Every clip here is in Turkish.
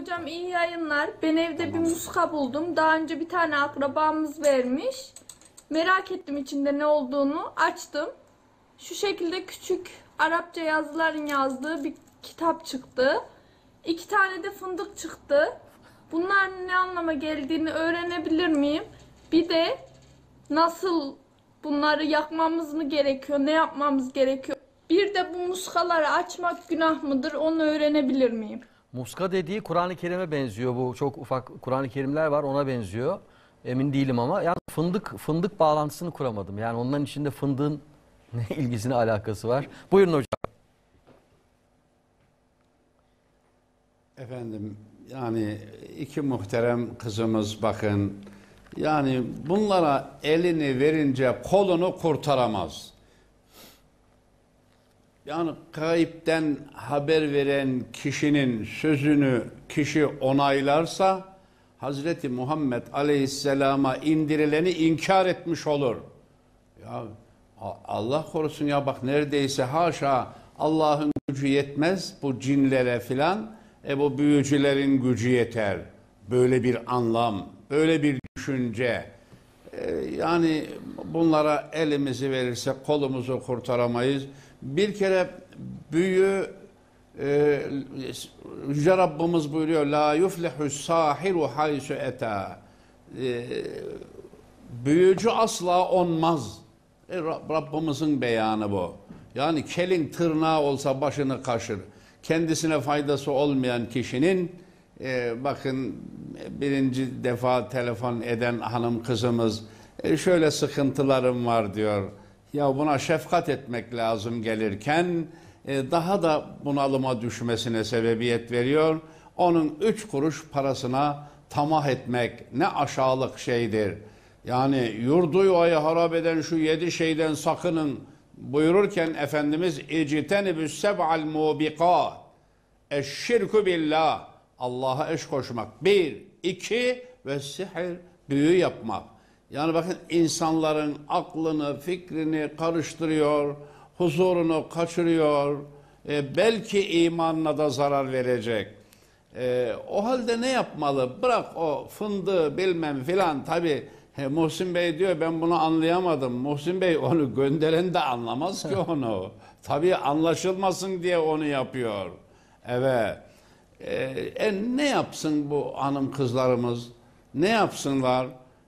Hocam iyi yayınlar. Ben evde bir muska buldum. Daha önce bir tane akrabamız vermiş. Merak ettim içinde ne olduğunu. Açtım. Şu şekilde küçük Arapça yazıların yazdığı bir kitap çıktı. 2 tane de fındık çıktı. Bunların ne anlama geldiğini öğrenebilir miyim? Bir de nasıl bunları yakmamız mı gerekiyor? Ne yapmamız gerekiyor? Bir de bu muskaları açmak günah mıdır? Onu öğrenebilir miyim? Muska dediği Kur'an-ı Kerim'e benziyor. Bu çok ufak Kur'an-ı Kerimler var, ona benziyor. Emin değilim ama yani fındık bağlantısını kuramadım. Yani onların içinde fındığın ne ilgisine alakası var? Buyurun hocam. Efendim yani iki muhterem kızımız bakın yani bunlara elini verince kolunu kurtaramaz. Yani gayipten haber veren kişinin sözünü kişi onaylarsa Hazreti Muhammed Aleyhisselam'a indirileni inkar etmiş olur. Ya Allah korusun ya bak neredeyse haşa Allah'ın gücü yetmez bu cinlere filan. Bu büyücülerin gücü yeter. Böyle bir anlam, böyle bir düşünce. Yani bunlara elimizi verirsek kolumuzu kurtaramayız. Bir kere büyü Yüce Rabbimiz buyuruyor la yuflihu sahiru haysu eta. Büyücü asla onmaz. Rabbimizin beyanı bu. Yani kelin tırnağı olsa başını kaşır. Kendisine faydası olmayan kişinin bakın birinci defa telefon eden hanım kızımız şöyle sıkıntılarım var diyor. Ya buna şefkat etmek lazım gelirken daha da bunalıma düşmesine sebebiyet veriyor. Onun 3 kuruş parasına tamah etmek ne aşağılık şeydir. Yani yurdu yuvayı harap eden şu 7 şeyden sakının buyururken Efendimiz İctenibüs seb'al mubiqat eşşirku billah Allah'a eş koşmak. 1, 2 ve sihir büyü yapmak. Yani bakın insanların aklını, fikrini karıştırıyor, huzurunu kaçırıyor, belki imanına da zarar verecek. O halde ne yapmalı? Bırak o fındığı bilmem filan tabi. Muhsin Bey diyor ben bunu anlayamadım. Muhsin Bey onu gönderen de anlamaz ki onu. Tabii anlaşılmasın diye onu yapıyor. Evet. Ne yapsın bu hanım kızlarımız? Ne yapsınlar?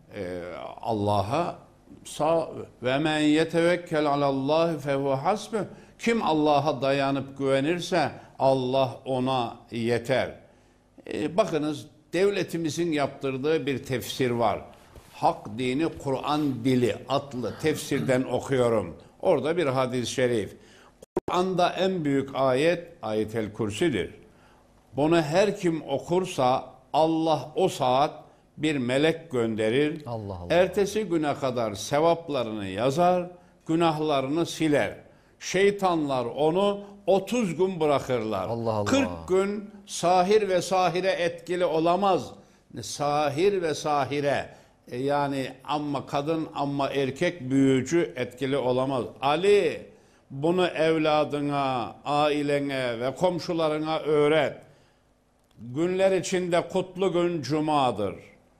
Allah'a ve men yetevekkel alallahi fehu hasbuh. Kim Allah'a dayanıp güvenirse Allah ona yeter. Bakınız devletimizin yaptırdığı bir tefsir var. Hak dini Kur'an dili adlı tefsirden okuyorum. Orada bir hadis-i şerif. Kur'an'da en büyük ayet Ayet-el Kürsi'dir. Bunu her kim okursa Allah o saat bir melek gönderir. Allah Allah. Ertesi güne kadar sevaplarını yazar, günahlarını siler. Şeytanlar onu 30 gün bırakırlar. Allah Allah. 40 gün sahir ve sahire etkili olamaz. Sahir ve sahire yani amma kadın amma erkek büyücü etkili olamaz. Ali bunu evladına, ailene ve komşularına öğret. Günler içinde kutlu gün cumadır.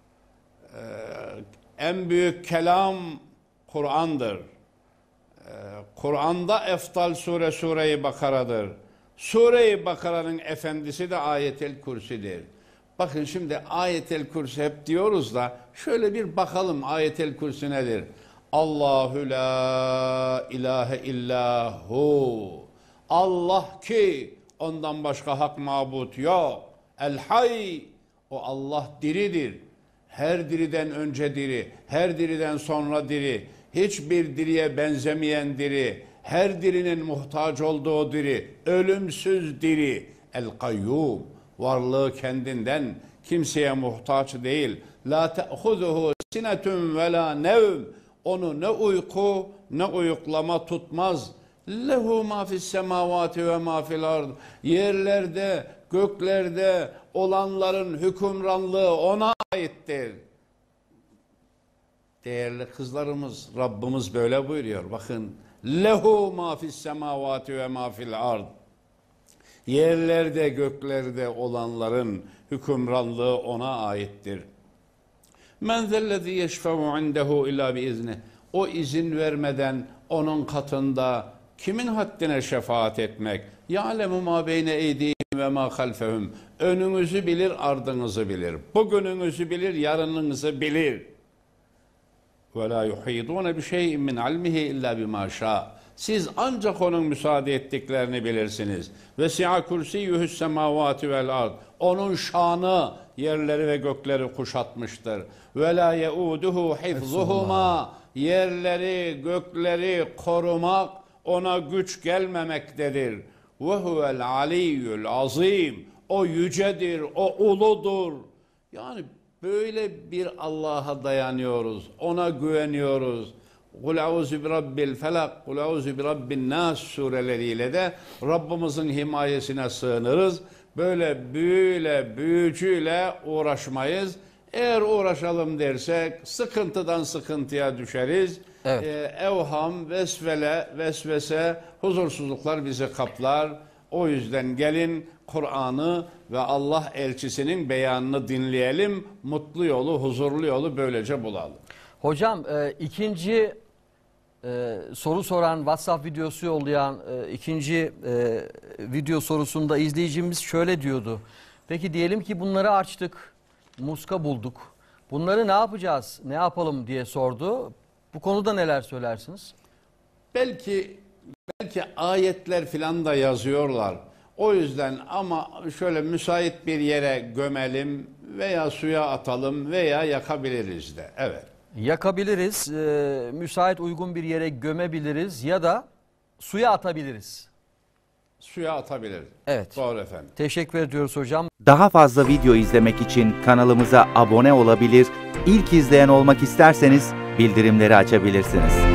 En büyük kelam Kur'an'dır. Kur'an'da eftal sure Sure-i Bakara'dır. Sure-i Bakara'nın efendisi de Ayet-el Kürsi'dir. Bakın şimdi Ayet-el Kürsi hep diyoruz da şöyle bir bakalım Ayet-el Kürsi nedir? Allahu la ilahe illahu. Allah ki ondan başka hak mabut yok. El hay. O Allah diridir. Her diriden önce diri, her diriden sonra diri, hiçbir diriye benzemeyen diri, her dirinin muhtaç olduğu diri, ölümsüz diri. El kayyum. Varlığı kendinden, kimseye muhtaç değil. La te'huzuhu sinetun ve la nevm. Onu ne uyku ne uyuklama tutmaz. Lehu ma fis semavati ve ma fil ard. Yerlerde, göklerde olanların hükümranlığı ona aittir. Değerli kızlarımız, Rabbimiz böyle buyuruyor. Bakın. Lehu ma fis semavati ve ma fil ard. Yerlerde göklerde olanların hükümranlığı ona aittir. Men zellezî yeşfe'u indehu illâ biizni. O izin vermeden onun katında kimin haddine şefaat etmek? Ya'lemu mâ beyne eydîhim ve mâ halfehum. Önünüzü bilir, ardınızı bilir. Bugününüzü bilir, yarınınızı bilir. Ve lâ yuhîdûne bi şey'in min ilmihi illâ bimâ şâ. Siz ancak onun müsaade ettiklerini bilirsiniz. Vesi'a kursiyyuhus semâvâti vel ard. Onun şanı yerleri ve gökleri kuşatmıştır. Ve lâ ye'ûduhu hifzuhuma. Yerleri, gökleri korumak ona güç gelmemektedir. Ve huvel aliyyul azim. O yücedir, o uludur. Yani böyle bir Allah'a dayanıyoruz, ona güveniyoruz. Kul auzu bi rabbil felak, kul auzu bi rabbin nas sureleriyle de Rabbimizin himayesine sığınırız. Böyle büyücüyle uğraşmayız. Eğer uğraşalım dersek sıkıntıdan sıkıntıya düşeriz. Evet. Evham, vesvese, huzursuzluklar bizi kaplar. O yüzden gelin Kur'an'ı ve Allah elçisinin beyanını dinleyelim. Mutlu yolu, huzurlu yolu böylece bulalım. Hocam ikinci soru soran, WhatsApp videosu yollayan ikinci video sorusunda izleyicimiz şöyle diyordu. Peki diyelim ki bunları açtık, muska bulduk. Bunları ne yapacağız, ne yapalım diye sordu. Bu konuda neler söylersiniz? Belki ayetler filan da yazıyorlar. O yüzden ama şöyle müsait bir yere gömelim veya suya atalım veya yakabiliriz de. Evet. Yakabiliriz, müsait uygun bir yere gömebiliriz ya da suya atabiliriz. Suya atabiliriz. Evet. Doğru efendim. Teşekkür ediyoruz hocam. Daha fazla video izlemek için kanalımıza abone olabilir, ilk izleyen olmak isterseniz bildirimleri açabilirsiniz.